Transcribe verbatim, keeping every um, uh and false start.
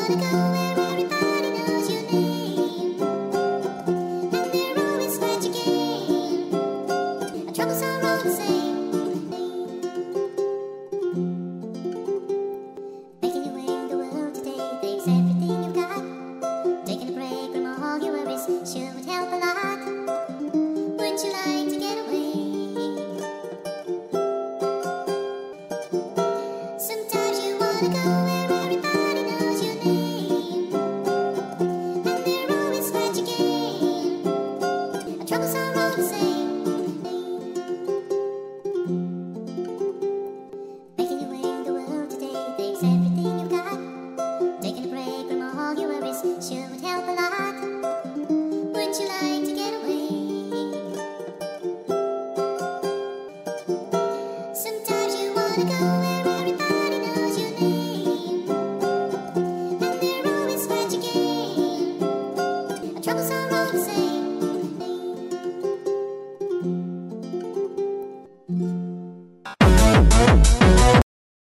wanna go where everybody knows your name, and they're always glad you came. Our troubles are all the same. Making your way in the world today takes everything you've got. Taking a break from all your worries sure would help a lot. Wouldn't you like to get away? Sometimes you wanna go where everybody knows your name, and they're always glad you came. Our troubles are all the same. Making your way in the world today takes everything you've got. Taking a break from all your worries sure would help a lot. Wouldn't you like to get away? Sometimes you wanna go